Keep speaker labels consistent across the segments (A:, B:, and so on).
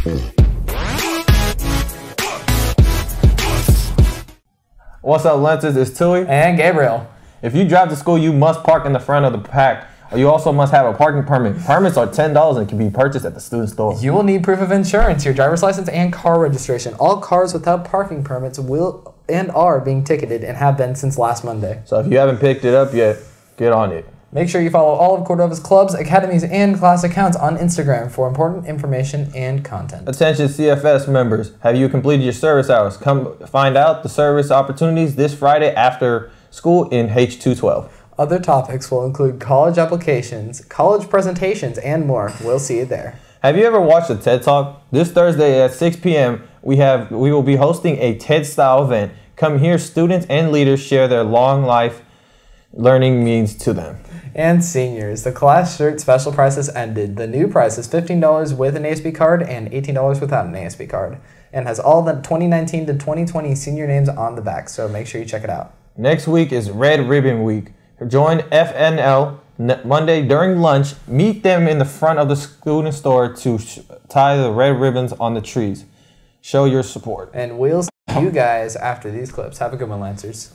A: What's up, Lancers? It's Tui
B: and Gabriel.
A: If you drive to school, you must park in the front of the pack. You also must have a parking permit. Permits are $10 and can be purchased at the student store.
B: You will need proof of insurance, your driver's license, and car registration. All cars without parking permits will and are being ticketed and have been since last Monday.
A: So if you haven't picked it up yet, get on it.
B: Make sure you follow all of Cordova's clubs, academies, and class accounts on Instagram for important information and content.
A: Attention CFS members, have you completed your service hours? Come find out the service opportunities this Friday after school in H212.
B: Other topics will include college applications, college presentations, and more. We'll see you there.
A: Have you ever watched a TED Talk? This Thursday at 6 p.m. we will be hosting a TED-style event. Come hear students and leaders share their long life learning means to them.
B: And seniors, the class shirt special price has ended. The new price is $15 with an ASB card and $18 without an ASB card, and has all the 2019 to 2020 senior names on the back, so make sure you check it out.
A: Next week is Red Ribbon Week. Join FNL Monday during lunch. Meet them in the front of the student store to tie the red ribbons on the trees. Show your support.
B: And we'll see you guys after these clips. Have a good one, Lancers.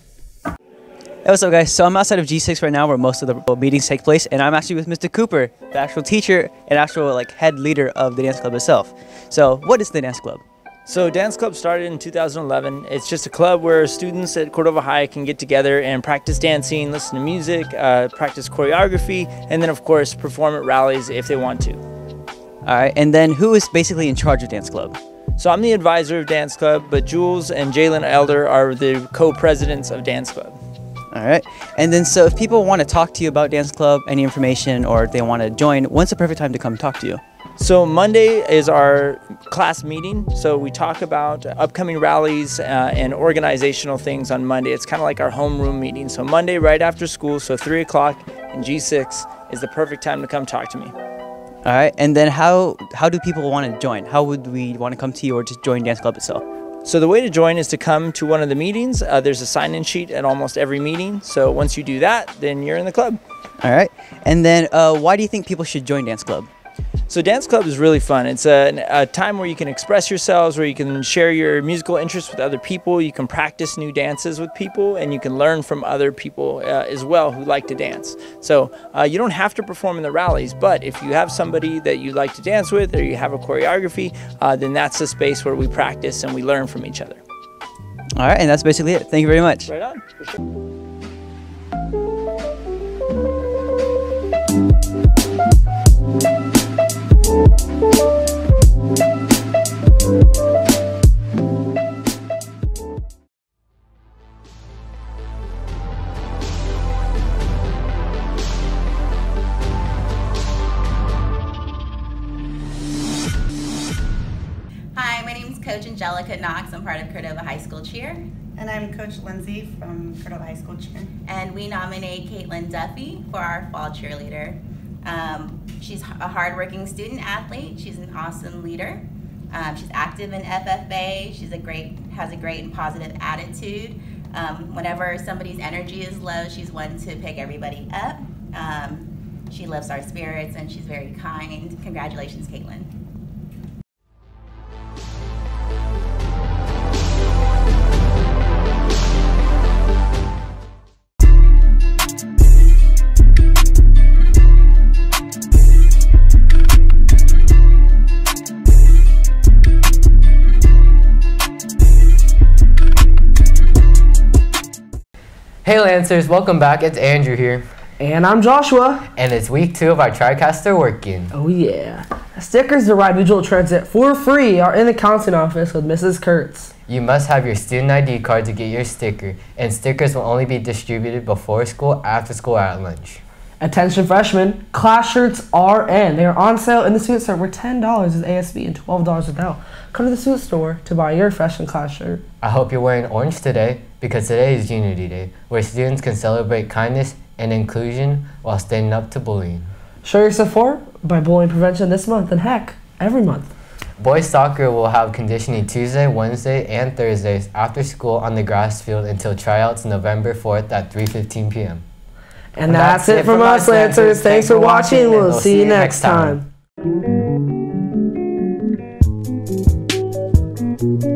C: Hey, what's up, guys? So I'm outside of G6 right now where most of the meetings take place, and I'm actually with Mr. Cooper, the actual teacher and actual head leader of the dance club itself. So what is the dance club?
D: So Dance Club started in 2011. It's just a club where students at Cordova High can get together and practice dancing, listen to music, practice choreography, and then of course perform at rallies if they want to.
C: All right, and then who is basically in charge of Dance Club?
D: So I'm the advisor of Dance Club, but Jules and Jalen Elder are the co-presidents of Dance Club.
C: All right, and then so if people want to talk to you about Dance Club, any information, or they want to join, when's the perfect time to come talk to you?
D: So Monday is our class meeting. So we talk about upcoming rallies and organizational things on Monday. It's kind of like our homeroom meeting. So Monday right after school, so 3 o'clock in G6 is the perfect time to come talk to me.
C: All right, and then how do people want to join? How would we want to come to you or just join Dance Club itself?
D: So the way to join is to come to one of the meetings. There's a sign-in sheet at almost every meeting. So once you do that, then you're in the club.
C: All right, and then why do you think people should join Dance Club?
D: So Dance Club is really fun. It's a time where you can express yourselves, where you can share your musical interests with other people, you can practice new dances with people, and you can learn from other people as well who like to dance. So you don't have to perform in the rallies, but if you have somebody that you like to dance with or you have a choreography, then that's the space where we practice and we learn from each other.
C: All right, and that's basically it. Thank you very much.
D: Right on, for sure.
E: Hi, my name is Coach Angelica Knox. I'm part of Cordova High School Cheer.
F: And I'm Coach Lindsay from Cordova High School Cheer.
E: And we nominate Caitlin Duffy for our fall cheerleader. She's a hardworking student athlete. She's an awesome leader. She's active in FFA. She's has a great and positive attitude. Whenever somebody's energy is low, she's one to pick everybody up. She lifts our spirits and she's very kind. Congratulations, Caitlin.
B: Hey Lancers, welcome back. It's Andrew here.
G: And I'm Joshua.
B: And it's week 2 of our TriCaster working.
G: Oh yeah. Stickers to ride Visual Transit for free are in the counseling office with Mrs. Kurtz.
B: You must have your student ID card to get your sticker, and stickers will only be distributed before school, after school, at lunch.
G: Attention freshmen, class shirts are in. They are on sale in the student store for $10 with ASB and $12 without. Come to the student store to buy your freshman class shirt.
B: I hope you're wearing orange today, because today is Unity Day, where students can celebrate kindness and inclusion while standing up to bullying.
G: Show your support by bullying prevention this month, and heck, every month.
B: Boys soccer will have conditioning Tuesday, Wednesday, and Thursdays after school on the grass field until tryouts November 4th at 3:15 p.m.
G: And that's it from us, Lancers. Thanks for watching. We'll see you next time.
A: Bye.